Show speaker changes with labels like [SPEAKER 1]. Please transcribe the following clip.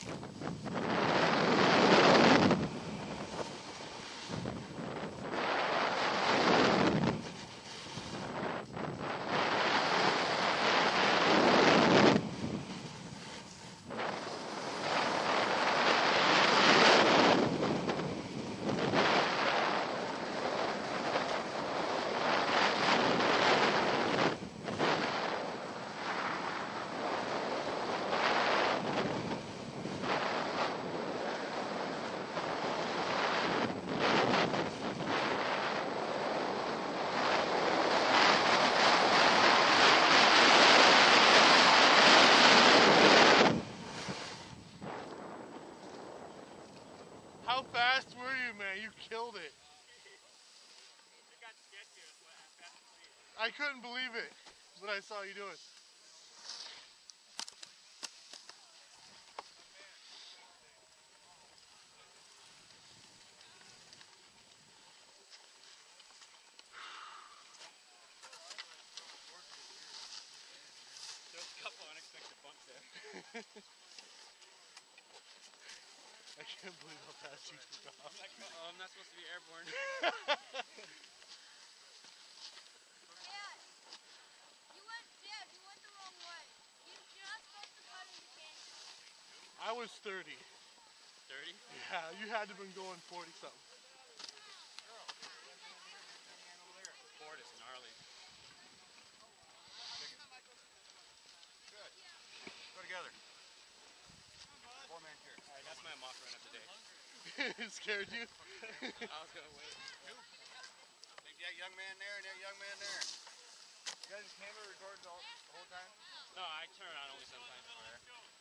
[SPEAKER 1] How fast were you, man? You killed it.
[SPEAKER 2] It got sketchy as fast as we.
[SPEAKER 1] I couldn't believe it when I saw you do it.
[SPEAKER 2] There's a couple unexpected bumps there.
[SPEAKER 1] I can't believe how fast you took off.
[SPEAKER 2] I'm like, uh-oh, I'm not supposed to be airborne.
[SPEAKER 3] Dad, you went the wrong way. You're not supposed to cut into canyon.
[SPEAKER 1] I was 30.
[SPEAKER 2] 30?
[SPEAKER 1] Yeah, you had to have been going 40 something.
[SPEAKER 2] Ford is gnarly.
[SPEAKER 4] Good. Go together. Four-man chair.
[SPEAKER 2] Alright, that's my mock run of the day.
[SPEAKER 1] It scared you?
[SPEAKER 2] I was gonna wait.
[SPEAKER 4] Take that young man there and that young man there. You guys' camera recording the whole time?
[SPEAKER 2] No, I turn it on only sometimes for her.